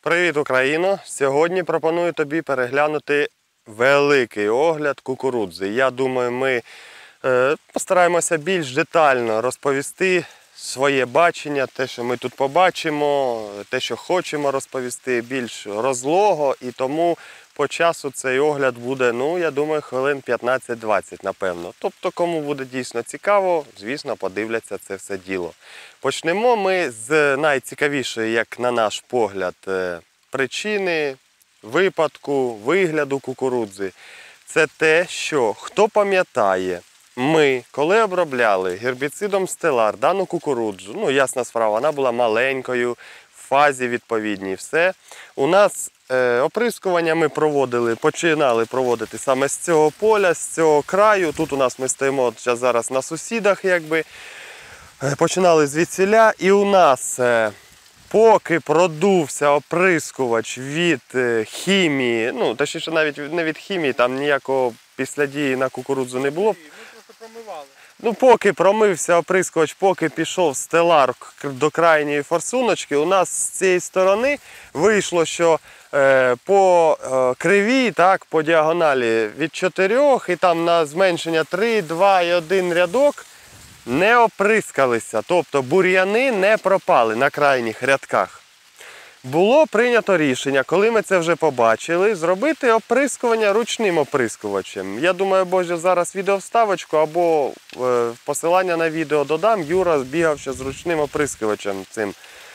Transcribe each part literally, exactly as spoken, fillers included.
Привіт, Україно! Сьогодні пропоную тобі переглянути великий огляд кукурудзи. Я думаю, ми е, постараємося більш детально розповісти своє бачення, те, що ми тут побачимо, те, що хочемо розповісти, більш розлого. І тому по часу цей огляд буде, ну, я думаю, хвилин п'ятнадцять-двадцять, напевно. Тобто, кому буде дійсно цікаво, звісно, подивляться це все діло. Почнемо ми з найцікавішої, як на наш погляд, причини випадку, вигляду кукурудзи. Це те, що, хто пам'ятає, ми, коли обробляли гербіцидом Стелар дану кукурудзу, ну, ясна справа, вона була маленькою, в фазі відповідній, все. У нас е, оприскування ми проводили, починали проводити саме з цього поля, з цього краю. Тут у нас ми стоїмо зараз на сусідах, якби. Починали звідсіля, і у нас, поки продувся оприскувач від хімії, ну, точніше навіть не від хімії, там ніякого післядії на кукурудзу не було. Ми просто промивали. Ну, поки промився оприскувач, поки пішов Стелар до крайньої форсуночки, у нас з цієї сторони вийшло, що е, по е, криві, так, по діагоналі від чотирьох і там на зменшення три, два і один рядок не оприскалися, тобто бур'яни не пропали на крайніх рядках. Було прийнято рішення, коли ми це вже побачили, зробити оприскування ручним оприскувачем. Я думаю, Боже, зараз відеовставочку або е, посилання на відео додам. Юра бігав ще з ручним оприскувачем цим.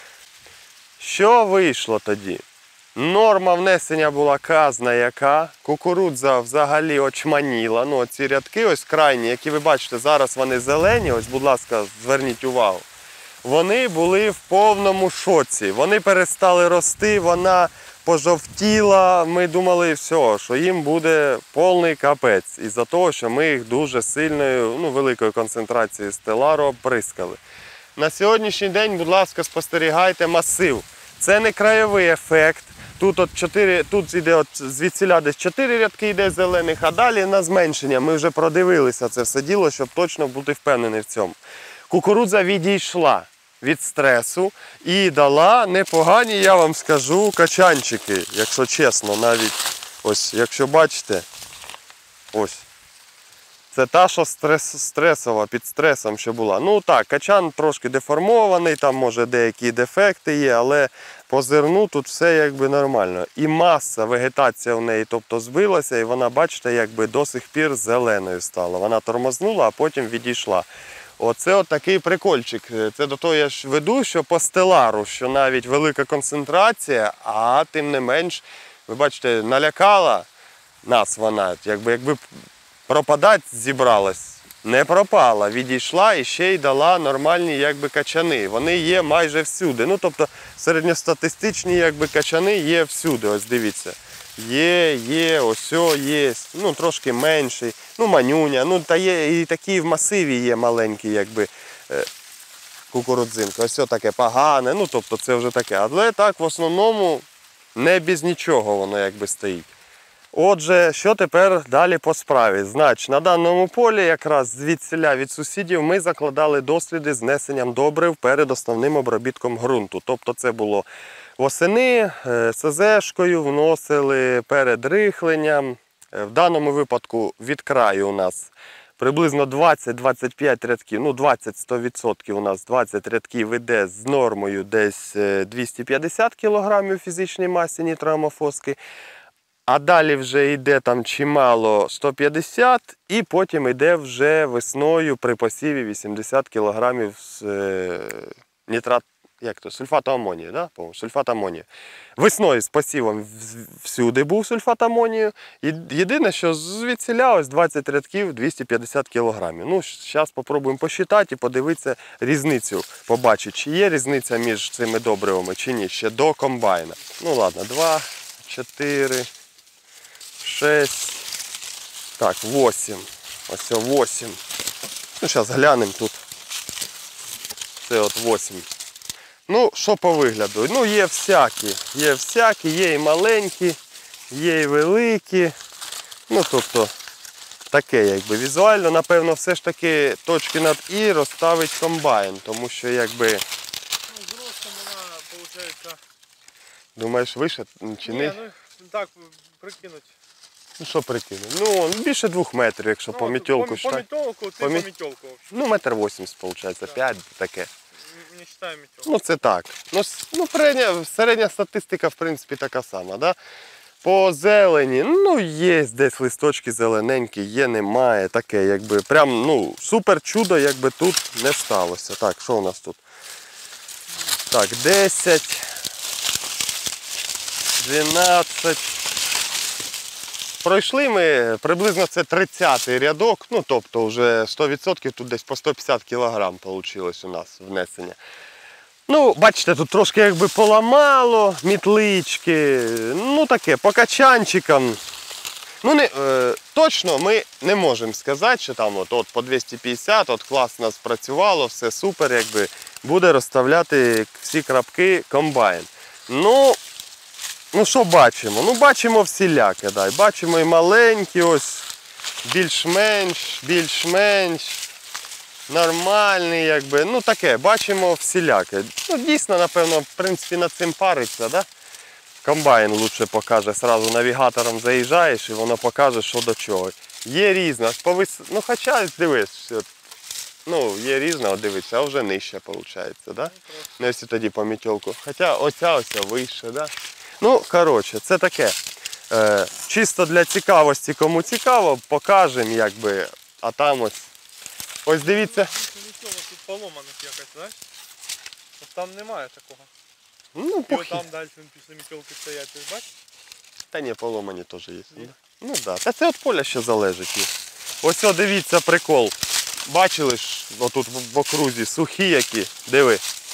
Що вийшло тоді? Норма внесення була казна яка, кукурудза взагалі очманіла. Ну, ці рядки ось крайні, які ви бачите, зараз вони зелені, ось, будь ласка, зверніть увагу. Вони були в повному шоці, вони перестали рости, вона пожовтіла, ми думали, все, що їм буде повний капець, із-за того, що ми їх дуже сильною, ну, великою концентрацією стелару оприскали. На сьогоднішній день, будь ласка, спостерігайте масив. Це не краєвий ефект. Тут от чотири, тут іде от звідсіля десь чотири рядки йде зелених, а далі на зменшення. Ми вже продивилися це все діло, щоб точно бути впевнений в цьому. Кукурудза відійшла від стресу і дала непогані, я вам скажу, качанчики, якщо чесно, навіть ось, якщо бачите, ось. Це та, що стрес, стресова, під стресом що була. Ну так, качан трошки деформований, там може деякі дефекти є, але по зерну тут все якби нормально. І маса, вегетація в неї, тобто збилася, і вона, бачите, якби до сих пір зеленою стала. Вона тормознула, а потім відійшла. Оце от такий прикольчик. Це до того я ж веду, що по стелару, що навіть велика концентрація, а тим не менш, ви бачите, налякала нас вона, якби, якби пропадати зібралась. Не пропала, відійшла і ще й дала нормальні якби качани. Вони є майже всюди. Ну, тобто середньостатистичні якби качани є всюди, ось дивіться. Є, є, ось є, ну трошки менший, ну манюня, ну та є і такі в масиві є маленькі якби кукурудзинки. Ось таке погане, ну тобто це вже таке. Але так в основному не без нічого воно якби стоїть. Отже, що тепер далі по справі? Значить, на даному полі, якраз звідсіля від сусідів, ми закладали досліди з внесенням добрив перед основним обробітком ґрунту. Тобто це було восени, СЗшкою вносили перед рихленням. В даному випадку від краю у нас приблизно двадцять-двадцять п'ять рядків, ну двадцять-сто відсотків у нас двадцять рядків іде з нормою десь двісті п'ятдесят кілограмів фізичній масі нітроамофоски. А далі вже йде там чимало сто п'ятдесят, і потім йде вже весною при посіві вісімдесят кілограмів з е, нітрат, як то, сульфату амонію, да? Сульфат амонію. Весною з посівом всюди був сульфат амонію. Єдине, що звідсіля ось двадцять рядків двісті п'ятдесят кілограмів. Ну, зараз спробуємо посчитати і подивитися різницю, побачити, чи є різниця між цими добривами, чи ні, ще до комбайна. Ну ладно, два, чотири... шесть, так, восемь, ось восемь. Ну, зараз глянемо тут. Це от восемь. Ну, що по вигляду? Ну, є всякі, є всякі, є і маленькі, є і великі. Ну, тобто, таке, якби, візуально, напевно, все ж таки точки над «і» розставить комбайн, тому що, якби... Ну, зростом вона, виходить, Думаєш, вище чи Ні, не? ну так, прикинуть. Ну що прикинув? Ну, більше двох метрів, якщо Ну, по мітьолку. По, по метелку, ти По по мі- метелку. Ну, метр вісімдесят, виходить, Так. п'ять таке. Не вважаю метелку. Ну, це так. Ну, с- ну середня, середня статистика, в принципі, така сама, да? По зелені, ну, є десь листочки зелененькі, є, немає, таке, якби, прям, ну, супер чудо, якби тут не сталося. Так, що у нас тут? Так, десять, дванадцять. Пройшли ми, приблизно це тридцятий рядок, ну, тобто вже сто відсотків, тут десь по сто п'ятдесят кілограм вийшло у нас внесення. Ну, бачите, тут трошки якби поламало, мітлички, ну таке, по качанчикам. Ну, не, е, точно ми не можемо сказати, що там от, от по двісті п'ятдесят, от класно спрацювало, все супер, якби буде розставляти всі крапки комбайн. Ну, ну що бачимо? Ну, бачимо всіляке, дай. Бачимо і маленькі, ось, більш-менш, більш-менш. Нормальний, якби, ну таке, бачимо всіляке. Ну, дійсно, напевно, в принципі, над цим париться, да? Комбайн лучше покаже, сразу навігатором заїжджаєш і воно покаже, що до чого. Є різна, повис... ну хоча, дивись, от, ну, є різна, от дивись, а вже нижче, виходить, да? Ну, якщо тоді по мітьолку. Хоча оця ось вище, да? Ну, коротше, це таке. Е, чисто для цікавості, кому цікаво, покажемо, якби, а там ось. Ось дивіться. Метелок тут поломаних якось, знаєш? От там немає такого. Ну, І похи. там далі після метелки стоять, ти ж бачиш? Та ні, поломані теж є. Є? Ну так. Да. Та це від поля ще залежить. Ось о, дивіться прикол. Бачили ж отут в окрузі сухі які. Диви.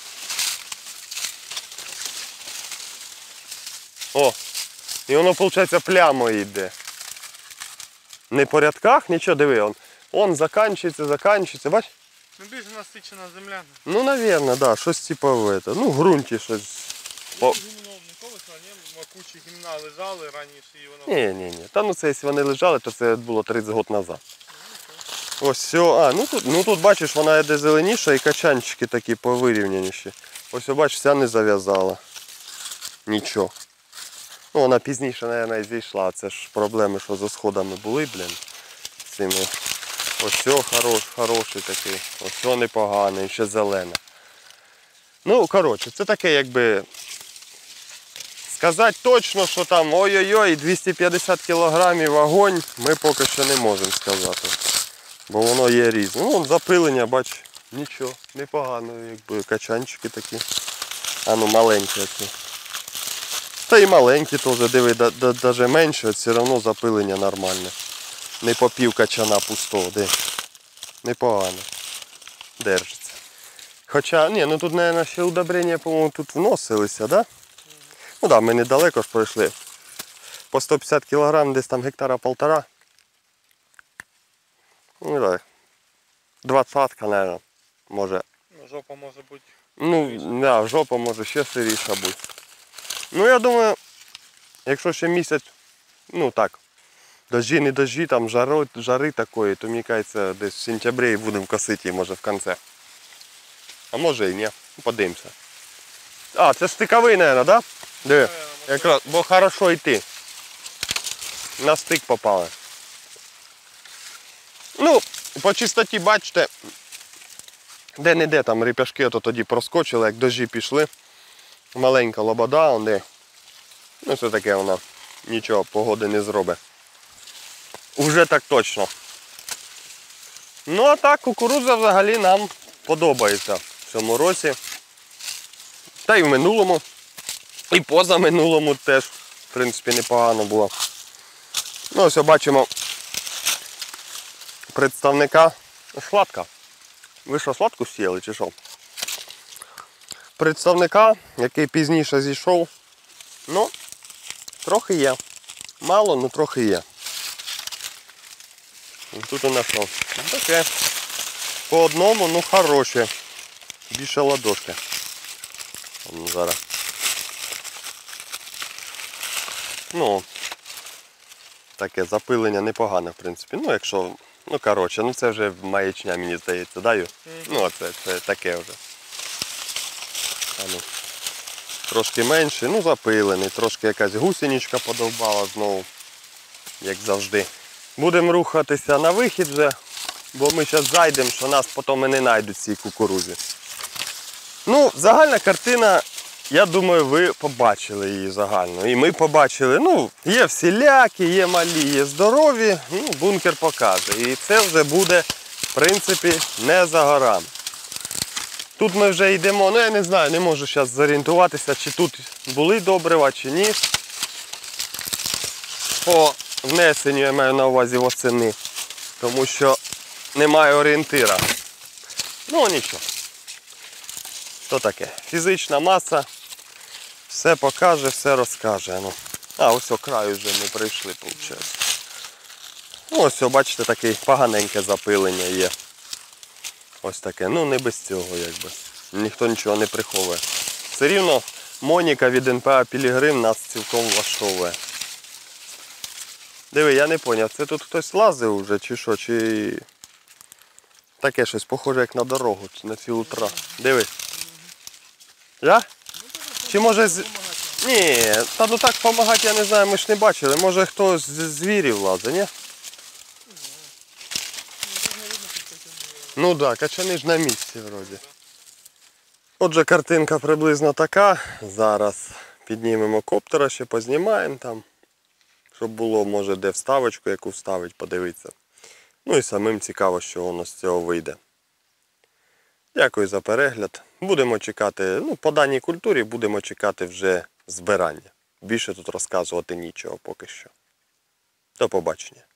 О! І воно, виходить, плямою йде. Не по рядках, нічого, диви. Он, он заканчується, заканчується. Бач? Ну більш насичена земля. Ну, навірно, да, щось типу в это. Ну, в ґрунті щось. О. Гімно не колись, а не кучі гімна лежали раніше і воно... Ні, ні, ні. Та ну це, якщо вони лежали, то це було тридцять років назад. Ось все. А, ну тут, ну тут бачиш, вона йде зеленіша і качанчики такі повирівняніші. Ось бачиш, ця не зав'язала. Нічого. Ну вона пізніше, мабуть, зійшла. Це ж проблеми, що за сходами були, блін. З цими. Ось все хорош, хороший такий. Ось все непоганий, ще зелене. Ну, коротше, це таке, якби... Сказати точно, що там ой-ой-ой, двісті п'ятдесят кілограмів вогонь, ми поки що не можемо сказати. Бо воно є різне. Ну, вон запилення, бач, нічого, непогано, якби качанчики такі. А ну маленькі оці. Та і маленькі теж, диви, навіть менше, все одно запилення нормальне. Не по пів качана пустого, де. Непогано. Держиться. Хоча, ні, ну тут, мабуть, ще удобрення, по-моєму, тут вносилися, так? Да? Ну так, да, ми недалеко ж пройшли. По сто п'ятдесят кілограм, десь там гектара полтора. Ну так. Двадцятка, мабуть, може. Ну, жопа може бути. Ну, да, жопа може ще сиріша бути. Ну я думаю, якщо ще місяць, ну так, дожді, не дожді, там жари, жари такої, то мені кажеться, десь в сентябрі будемо косити, може в кінці. А може і ні, подивимося. А, це стиковий, мабуть, так? Диви, якраз, бо хорошо йти. На стик попали. Ну, по чистоті, бачите, де-не-де там ріп'яшки то тоді проскочили, як дожді пішли. Маленька лобода, он де. Ну, все таке вона, нічого, погоди не зробить. Уже так точно. Ну, а так, кукурудза взагалі нам подобається в цьому році. Та й в минулому. І позаминулому теж, в принципі, непогано було. Ну, ось бачимо представника сладка. Ви що, сладку сіяли чи що? Представника, який пізніше зійшов, ну, трохи є. Мало, але трохи є. І тут у нас що? Таке. По одному, ну, хороше. Більше ладошки. Зараз. Ну, таке запилення непогане, в принципі. Ну, якщо, ну, коротше, ну це вже маячня, мені здається, даю. Mm-hmm. Ну, це, це таке вже. А ну. трошки менший, ну запилений, трошки якась гусеничка подовбала знову, як завжди. Будемо рухатися на вихід вже, бо ми зараз зайдемо, що нас потім і не знайдуть в цій кукурузі. Ну, загальна картина, я думаю, ви побачили її загально. І ми побачили, ну, є всілякі, є малі, є здорові, ну, бункер покаже. І це вже буде, в принципі, не за горами. Тут ми вже йдемо, ну я не знаю, не можу зараз зорієнтуватися, чи тут були добрива, чи ні. По внесенню я маю на увазі восени, тому що немає орієнтира. Ну нічого. Що таке? Фізична маса все покаже, все розкаже. Ну. А, ось о краю вже ми прийшли, виходить. Ну, ось, о, бачите, таке поганеньке запилення є. Ось таке, ну не без цього, якби. Ніхто нічого не приховує. Все рівно Моніка від ен пе а Пілігрим нас цілком влаштовує. Диви, я не зрозумів, це тут хтось лазив уже чи що, чи таке щось похоже як на дорогу, чи на філтра. Диви. Я? Чи може з... Ні, та ну так допомагати я не знаю, ми ж не бачили. Може хтось з звірів лазить, ні? Ну так, да, качани ж на місці вроді. Отже, картинка приблизно така. Зараз піднімемо коптера, ще познімаємо там. Щоб було, може, де вставочку, яку вставить, подивитися. Ну і самим цікаво, що воно з цього вийде. Дякую за перегляд. Будемо чекати, ну, по даній культурі будемо чекати вже збирання. Більше тут розказувати нічого поки що. До побачення.